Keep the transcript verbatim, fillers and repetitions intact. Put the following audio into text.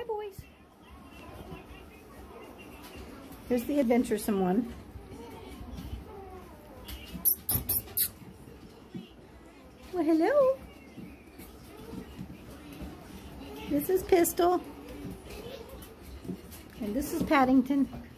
Hi, boys. Here's the adventuresome one. Well, hello. This is Pistol. And this is Paddington.